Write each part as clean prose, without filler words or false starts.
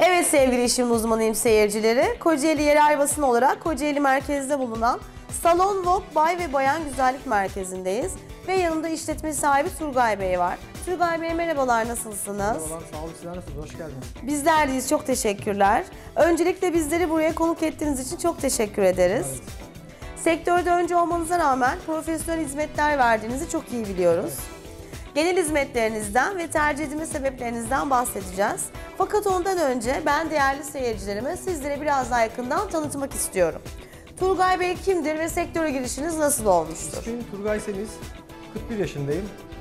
Evet sevgili işimin uzmanıyım seyircileri. Kocaeli Yerel Basın olarak Kocaeli merkezde bulunan Salon Vogue Bay ve Bayan Güzellik Merkezi'ndeyiz. Ve yanımda işletme sahibi Turgay Bey var. Turgay Bey merhabalar, nasılsınız? Merhabalar, sağ olun. Sizler nasılsınız? Hoş geldiniz. Bizler deyiz, çok teşekkürler. Öncelikle bizleri buraya konuk ettiğiniz için çok teşekkür ederiz. Evet. Sektörde önce olmanıza rağmen profesyonel hizmetler verdiğinizi çok iyi biliyoruz. Evet. Genel hizmetlerinizden ve tercih edilme sebeplerinizden bahsedeceğiz. Fakat ondan önce ben değerli seyircilerime sizlere biraz daha yakından tanıtmak istiyorum. Turgay Bey kimdir ve sektöre girişiniz nasıl olmuştur? İsmim Turgay Semiz, 41 yaşındayım.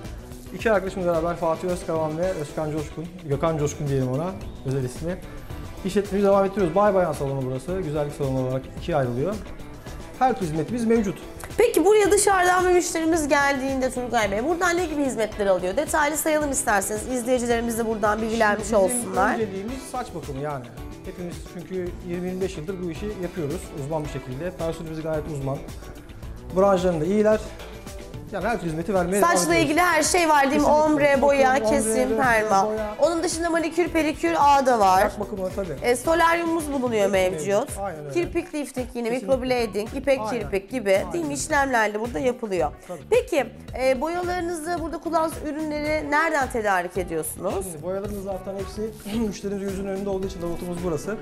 İki arkadaşımla beraber Fatih Özkavan ve Özkan Coşkun, Gökhan Coşkun diyelim ona, özel ismi. İşletmemizi devam ettiriyoruz. Bay Bayan salonu burası, güzellik salonu olarak ikiye ayrılıyor. Her tür hizmetimiz mevcut. Peki buraya dışarıdan bir müşterimiz geldiğinde Turgay Bey, buradan ne gibi hizmetler alıyor? Detaylı sayalım isterseniz, izleyicilerimiz de buradan bilgilenmiş olsunlar. Bizim önceliğimiz saç bakımı yani. Hepimiz çünkü 20-25 yıldır bu işi yapıyoruz uzman bir şekilde. Personelimiz gayet uzman. Branşlarında iyiler. Yani her türlü hizmeti vermeye devam ediyoruz. Saçla ilgili her şey var değil mi? Ombre, boya, kesim, perma. Boya. Onun dışında manikür, pedikür, ağda var. Saç bakımı tabii. Solaryumumuz bulunuyor mevcut. Aynen öyle. Kirpik lifting yine, Kesinlikle. microblading, ipek Aynen. kirpik gibi değil mi? İşlemler de burada yapılıyor. Tabii. Peki boyalarınızı, burada kullandığınız ürünleri nereden tedarik ediyorsunuz? Şimdi boyalarımız zaten hepsi müşterimizin yüzünün önünde olduğu için laboratuvumuz burası.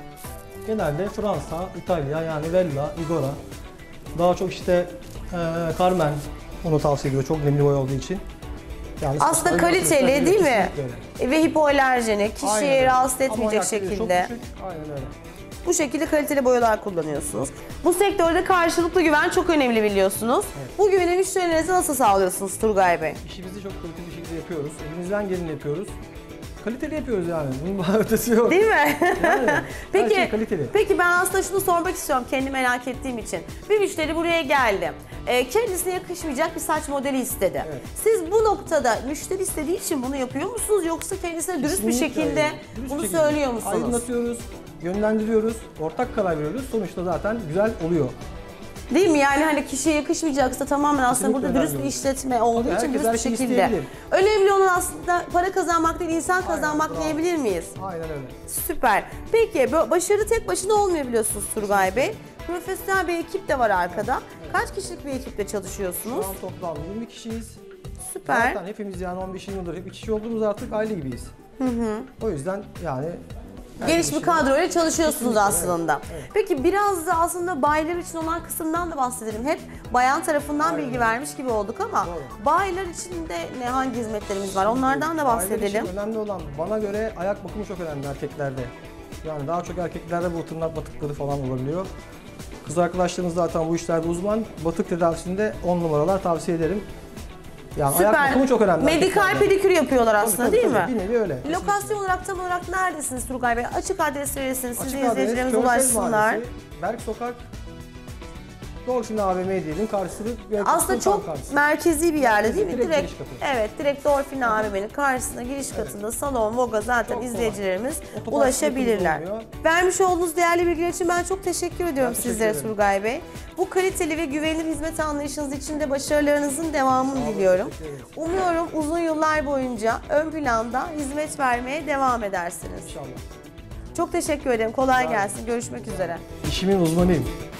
Genelde Fransa, İtalya yani Vella, Igora. Daha çok işte Carmen onu tavsiye ediyor çok nemli boya olduğu için. Yani Aslında kaliteli değil mi? Ve hipoalerjenik, kişiyi Aynen. rahatsız etmeyecek Amonyak değeri şekilde. çok düşük. Aynen öyle. Bu şekilde kaliteli boyalar kullanıyorsunuz. Bu sektörde karşılıklı güven çok önemli biliyorsunuz. Evet. Bu güveni müşterilerinize nasıl sağlıyorsunuz Turgay Bey? İşimizi çok kaliteli bir şekilde yapıyoruz. Elimizden geleni yapıyoruz. Kaliteli yapıyoruz yani. Bunun daha ötesi yok. Değil mi? Yani, her şey kaliteli. Peki ben aslında şunu sormak istiyorum kendi merak ettiğim için. Bir müşteri buraya geldi. Kendisine yakışmayacak bir saç modeli istedi. Evet. Siz bu noktada müşteri istediği için bunu yapıyor musunuz yoksa kendisine dürüst bir şekilde Dürüst bunu bir şekilde söylüyor musunuz? aydınlatıyoruz, yönlendiriyoruz, ortak karar veriyoruz. Sonuçta zaten güzel oluyor. Değil mi? Yani hani kişiye yakışmayacaksa tamamen aslında Kesinlikle burada dürüst bir önemli. işletme olduğu Tabii için herkes dürüst bir her şeyi şekilde. isteyebilir. Önemli olan aslında para kazanmak değil, insan kazanmak bravo. diyebilir miyiz? Aynen öyle. Süper. Peki başarı tek başına olmuyor biliyorsunuz Turgay Bey. Profesyonel bir ekip de var arkada. Kaç kişilik bir ekiple çalışıyorsunuz? Şu an toplam 20 kişiyiz. Süper. Zaten hepimiz yani 15 yıldır hep kişi olduğumuz artık aile gibiyiz. O yüzden yani Geniş bir kadroyla çalışıyorsunuz Kesinlikle, aslında. evet. Peki biraz da aslında bayiler için olan kısımdan da bahsedelim. Hep bayan tarafından bilgi vermiş gibi olduk ama Doğru. bayiler için de hangi hizmetlerimiz var? Onlardan da bahsedelim. Aile için önemli olan bana göre ayak bakımı çok önemli erkeklerde. Yani daha çok erkeklerde bu tırnak batıkları falan olabiliyor. Kız arkadaşlarımız zaten bu işlerde uzman. Batık tedavisinde 10 numaralar tavsiye ederim. Yani ayak bakımı çok önemli. Medikal erkeklerde. pedikür yapıyorlar aslında değil mi? Bir nevi öyle. Lokasyon olarak tam olarak neredesiniz Turgay Bey? Açık adres verirsiniz, siz de Açık adres, izleyicilerimiz Körfez ulaşsınlar. Mahallesi, Berk Sokak, Dolphin AVM diyelim, karşısı. Aslında çok merkezi bir yerde değil mi? Direkt giriş katı. Evet, direkt Dolphin AVM'nin karşısında giriş katında Salon Vogue'a zaten Çok izleyicilerimiz Otopark ulaşabilirler. oluyor. Vermiş olduğunuz değerli bilgiler için ben çok teşekkür ediyorum teşekkür sizlere ederim. Turgay Bey. Bu kaliteli ve güvenilir hizmet anlayışınız için de başarılarınızın devamını diliyorum. teşekkür ederiz. Umuyorum uzun yıllar boyunca ön planda hizmet vermeye devam edersiniz. İnşallah. Çok teşekkür ederim. Kolay gelsin. Görüşmek üzere. İşimin uzmanıyım.